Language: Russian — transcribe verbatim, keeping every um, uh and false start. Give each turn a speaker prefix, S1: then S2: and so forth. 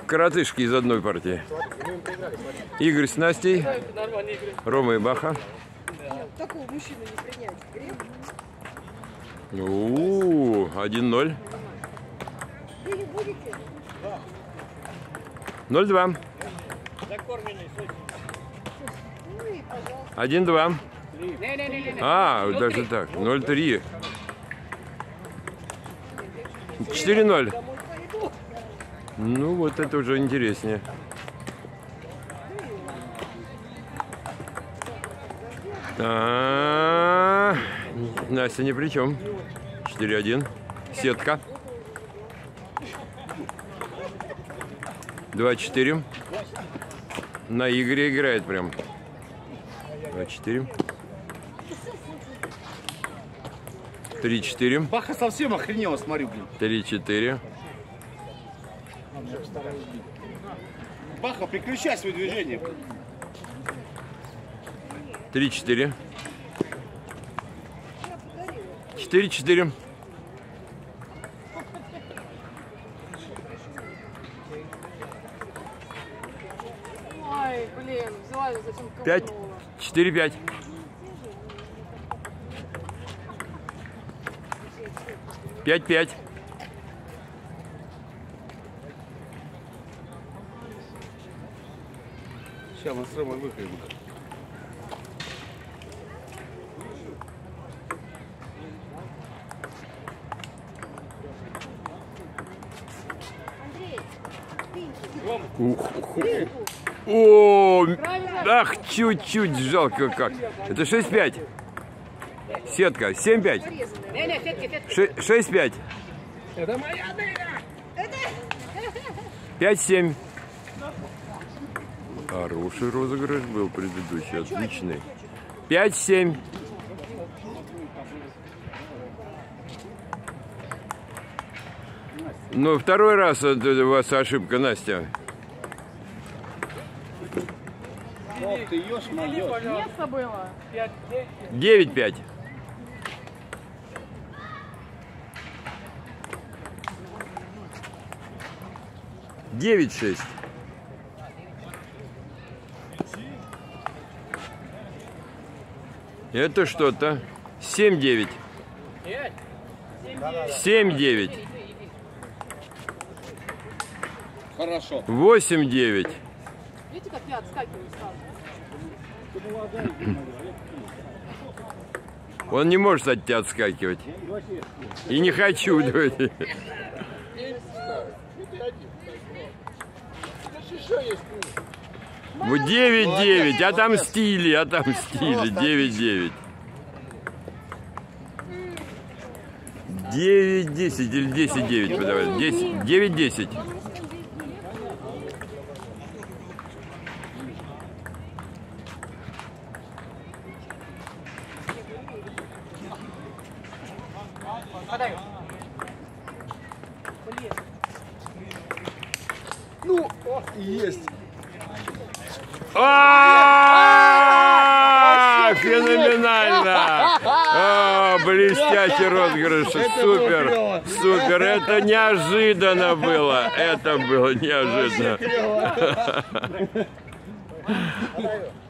S1: коротышки из одной партии. Игорь с Настей, Рома и Баха.
S2: Такого мужчину не принять.
S1: У, один ноль. ноль два. один два. А, даже так. ноль три. четыре ноль. Ну, вот это уже интереснее. А -а -а, Настя ни при чем. четыре один. Сетка. два четыре. На Игоре играет прям. два четыре. три четыре.
S3: Баха совсем охренела, смотрю, блин.
S1: три четыре.
S3: Баха, переключай свое движение.
S1: три четыре. четыре четыре.
S2: Ой, блин, взяла ее, зачем копнула?
S1: пять четыре пять. пять пять.
S3: Сейчас мы с Ромой выходим.
S1: О, ах, чуть-чуть жалко как. Это шесть пять. Сетка, семь пять. шесть пять.
S2: Это моя дыра!
S1: пять семь. Хороший розыгрыш был предыдущий, отличный. пять семь. Ну, второй раз это у вас ошибка, Настя.
S3: Ох ты, ешь-моё.
S2: Место было.
S1: девять пять. девять шесть. Это что-то. семь девять. семь девять.
S3: Хорошо.
S1: восемь девять.
S2: Видите, как я отскакиваю сразу?
S1: Он не может от тебя отскакивать. И не хочу. Вот девять девять. Отомстили, отомстили. девять девять. девять десять или десять девять подавали. девять десять.
S3: Ну, есть.
S1: А, феноменально! А, блестящий розыгрыш. Супер, супер. Это неожиданно было. Это было неожиданно.